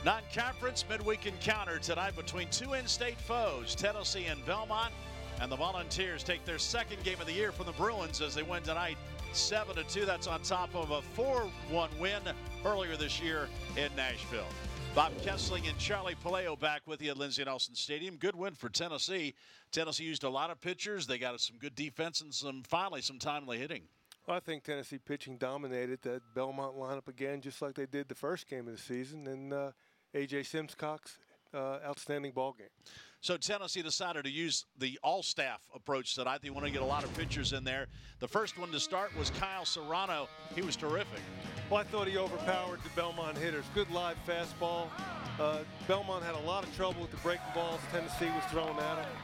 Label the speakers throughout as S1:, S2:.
S1: Non-conference midweek encounter tonight between two in-state foes, Tennessee and Belmont. And the Volunteers take their second game of the year from the Bruins as they win tonight 7-2. That's on top of a 4-1 win earlier this year in Nashville. Bob Kessling and Charlie Paleo back with you at Lindsey Nelson Stadium. Good win for Tennessee. Tennessee used a lot of pitchers. They got some good defense and finally some timely hitting.
S2: Well, I think Tennessee pitching dominated that Belmont lineup again, just like they did the first game of the season. And A.J. Simcox, outstanding ball game.
S1: So Tennessee decided to use the all-staff approach tonight. They want to get a lot of pitchers in there. The first one to start was Kyle Serrano. He was terrific.
S2: Well, I thought he overpowered the Belmont hitters. Good live fastball. Belmont had a lot of trouble with the breaking balls Tennessee was throwing at him.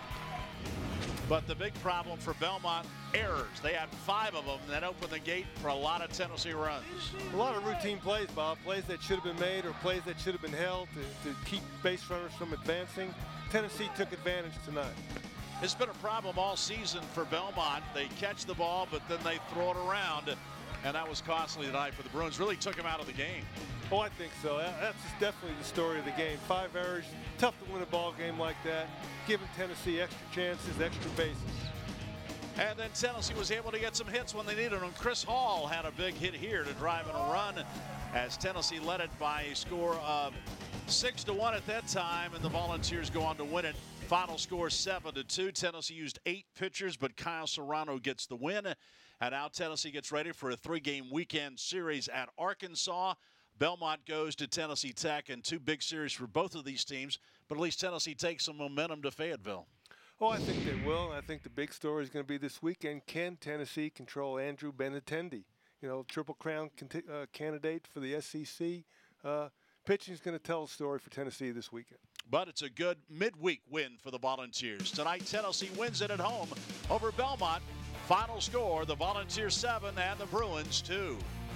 S1: But the big problem for Belmont, errors. They had 5 of them that opened the gate for a lot of Tennessee runs.
S2: A lot of routine plays, Bob. Plays that should have been made or plays that should have been held to keep base runners from advancing. Tennessee took advantage tonight.
S1: It's been a problem all season for Belmont. They catch the ball, but then they throw it around. And that was costly tonight for the Bruins. Really took him out of the game.
S2: Oh, I think so. That's definitely the story of the game. 5 errors. Tough to win a ball game like that. Giving Tennessee extra chances, extra bases.
S1: And then Tennessee was able to get some hits when they needed them. Chris Hall had a big hit here to drive in a run as Tennessee led it by a score of 6-1 at that time, and the Volunteers go on to win it. Final score 7-2. Tennessee used 8 pitchers, but Kyle Serrano gets the win. And now Tennessee gets ready for a 3-game weekend series at Arkansas. Belmont goes to Tennessee Tech, and 2 big series for both of these teams. But at least Tennessee takes some momentum to Fayetteville.
S2: Oh, I think they will. I think the big story is going to be this weekend. Can Tennessee control Andrew Benintendi? You know, Triple Crown candidate for the SEC. Pitching is going to tell a story for Tennessee this weekend.
S1: But it's a good midweek win for the Volunteers. Tonight, Tennessee wins it at home over Belmont. Final score, the Volunteers 7 and the Bruins 2.